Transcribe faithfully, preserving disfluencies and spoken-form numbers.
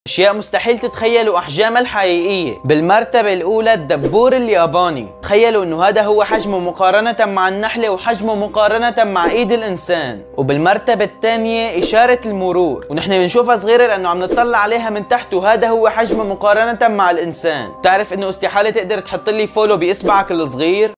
اشياء مستحيل تتخيلوا احجامها الحقيقية. بالمرتبة الاولى الدبور الياباني، تخيلوا انه هذا هو حجمه مقارنة مع النحلة وحجمه مقارنة مع ايد الانسان. وبالمرتبة الثانية اشارة المرور، ونحن بنشوفها صغيرة لانه عم نطلع عليها من تحت وهذا هو حجمه مقارنة مع الانسان. بتعرف انه استحالة تقدر تحط لي فولو باصبعك الصغير؟